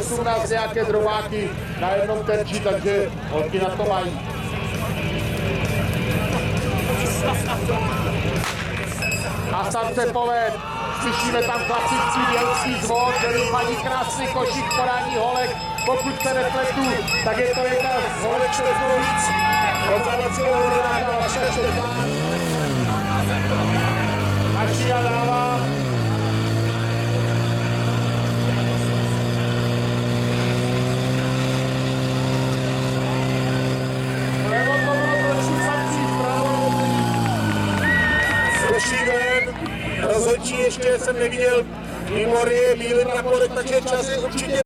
18 nějaké drobáky na jednom terči, takže holky na to mají. A tam se poved, slyšíme tam klasický bělský zvon, který mají krásný košík podání holek. Pokud se nepletu, tak je to jedna z holek Štěkovic. Rozhodacího rodáka Vaša Štěpán. Maršia dává. Levo to bylo trošku sankcí, vpravo. Zruší ven. Rozhodčí ještě jsem neviděl mimo Rie, bílý praporek, takže čas je určitě